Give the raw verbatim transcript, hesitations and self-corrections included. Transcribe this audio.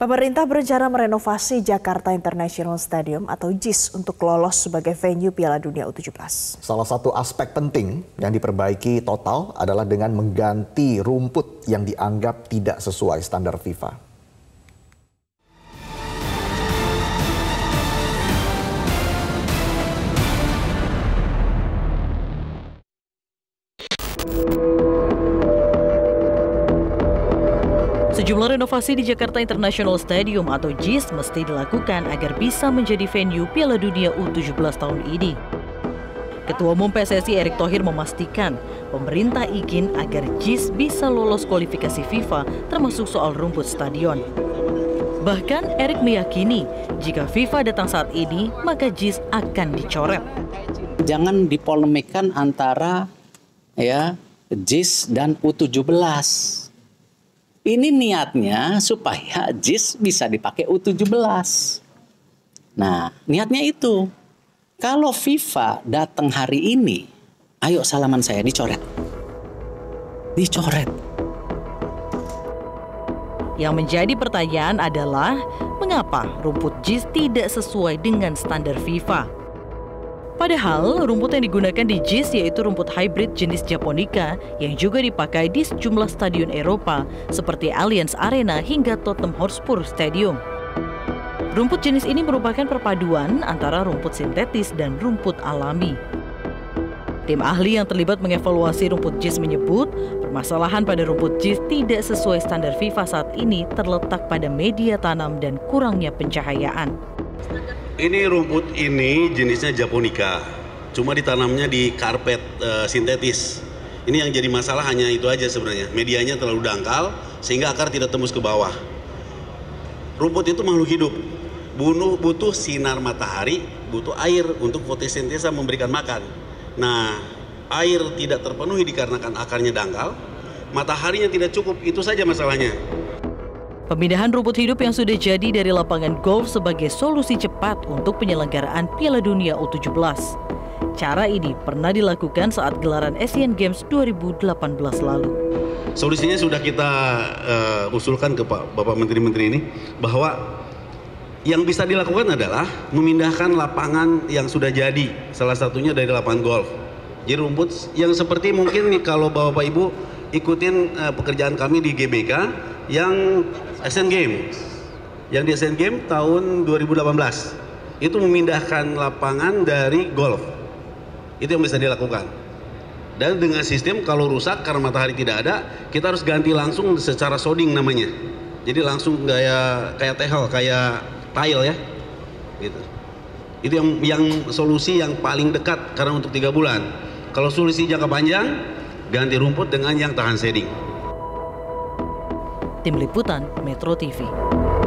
Pemerintah berencana merenovasi Jakarta International Stadium atau J I S untuk lolos sebagai venue Piala Dunia U tujuh belas. Salah satu aspek penting yang diperbaiki total adalah dengan mengganti rumput yang dianggap tidak sesuai standar FIFA. Sejumlah renovasi di Jakarta International Stadium atau J I S mesti dilakukan agar bisa menjadi venue Piala Dunia U tujuh belas tahun ini. Ketua Umum P S S I Erick Thohir memastikan pemerintah izin agar J I S bisa lolos kualifikasi FIFA termasuk soal rumput stadion. Bahkan Erick meyakini jika FIFA datang saat ini maka J I S akan dicoret. Jangan dipolemikkan antara ya J I S dan U tujuh belas. Ini niatnya supaya J I S bisa dipakai U tujuh belas. Nah, niatnya itu. Kalau FIFA datang hari ini, ayo salaman saya dicoret. Dicoret. Yang menjadi pertanyaan adalah, mengapa rumput J I S tidak sesuai dengan standar FIFA? Padahal rumput yang digunakan di J I S yaitu rumput hybrid jenis Japonica yang juga dipakai di sejumlah stadion Eropa seperti Allianz Arena hingga Tottenham Hotspur Stadium. Rumput jenis ini merupakan perpaduan antara rumput sintetis dan rumput alami. Tim ahli yang terlibat mengevaluasi rumput J I S menyebut permasalahan pada rumput J I S tidak sesuai standar FIFA saat ini terletak pada media tanam dan kurangnya pencahayaan. Ini rumput ini jenisnya Japonica, cuma ditanamnya di karpet e, sintetis. Ini yang jadi masalah hanya itu aja sebenarnya, medianya terlalu dangkal sehingga akar tidak tembus ke bawah. Rumput itu makhluk hidup, bunuh, butuh sinar matahari, butuh air untuk fotosintesa memberikan makan. Nah, air tidak terpenuhi dikarenakan akarnya dangkal, mataharinya tidak cukup, itu saja masalahnya. Pemindahan rumput hidup yang sudah jadi dari lapangan golf sebagai solusi cepat untuk penyelenggaraan Piala Dunia U tujuh belas. Cara ini pernah dilakukan saat gelaran Asian Games dua ribu delapan belas lalu. Solusinya sudah kita uh, usulkan ke Pak Bapak Menteri-Menteri ini bahwa yang bisa dilakukan adalah memindahkan lapangan yang sudah jadi, salah satunya dari lapangan golf. Jadi rumput yang seperti mungkin nih kalau Bapak Ibu ikutin uh, pekerjaan kami di G B K yang Asian Games, yang di Asian Games tahun dua ribu delapan belas itu memindahkan lapangan dari golf, itu yang bisa dilakukan. Dan dengan sistem kalau rusak karena matahari tidak ada, kita harus ganti langsung secara shading namanya. Jadi langsung kayak kayak tehel, kayak tile ya, gitu. Itu yang yang solusi yang paling dekat karena untuk tiga bulan. Kalau solusi jangka panjang, ganti rumput dengan yang tahan shading. Tim Liputan Metro T V.